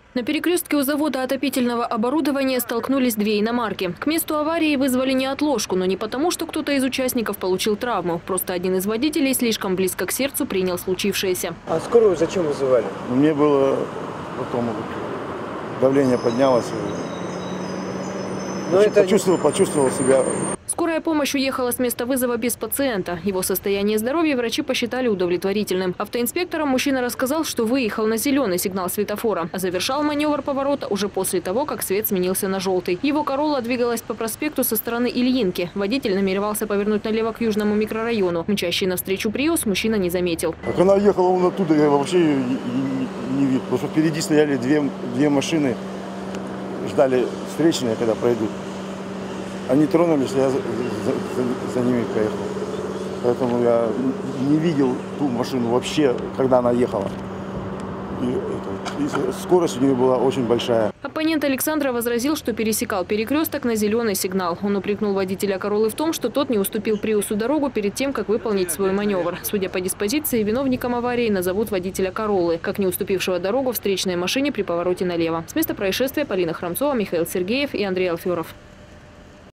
На перекрестке у завода отопительного оборудования столкнулись две иномарки. К месту аварии вызвали неотложку, но не потому, что кто-то из участников получил травму. Просто один из водителей слишком близко к сердцу принял случившееся. А скорую зачем вызывали? Мне было потом давление поднялось. Почувствовал себя. Скорая помощь уехала с места вызова без пациента. Его состояние здоровья врачи посчитали удовлетворительным. Автоинспекторам мужчина рассказал, что выехал на зеленый сигнал светофора, а завершал маневр поворота уже после того, как свет сменился на желтый. Его «Королла» двигалась по проспекту со стороны Ильинки. Водитель намеревался повернуть налево к южному микрорайону. Мчащий навстречу «Приус» мужчина не заметил. Как она ехала он оттуда, я вообще не видел. Потому что впереди стояли две машины, ждали встречные, когда пройдут. Они тронулись, я за ними поехал. Поэтому я не видел ту машину вообще, когда она ехала. И скорость у нее была очень большая. Оппонент Александра возразил, что пересекал перекресток на зеленый сигнал. Он упрекнул водителя «Короллы» в том, что тот не уступил «Приусу» дорогу перед тем, как выполнить свой маневр. Судя по диспозиции, виновником аварии назовут водителя «Короллы», как не уступившего дорогу встречной машине при повороте налево. С места происшествия Полина Храмцова, Михаил Сергеев и Андрей Алферов.